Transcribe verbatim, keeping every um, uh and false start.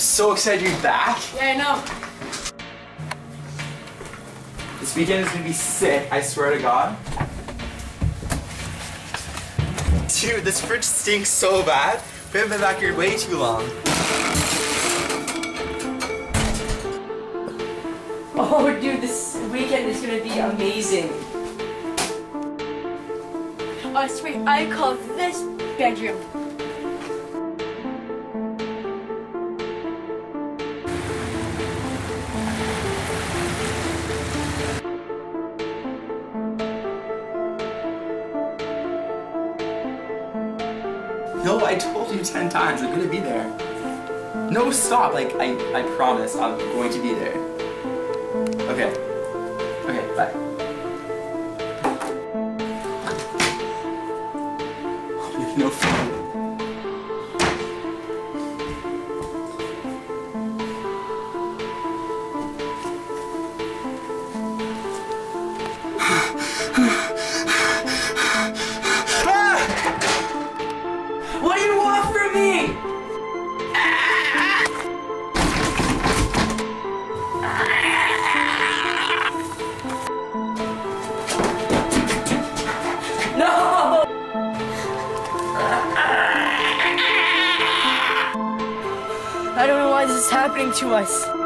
So excited to be back. Yeah, I know. This weekend is gonna be sick, I swear to God. Dude, this fridge stinks so bad. We haven't been back here way too long. Oh, dude, this weekend is gonna be amazing. I swear, I call this bedroom. No, I told you ten times, I'm gonna be there. No, stop, like, I, I promise I'm going to be there. Okay. Okay, bye. No fun. What do you want from me? No! I don't know why this is happening to us.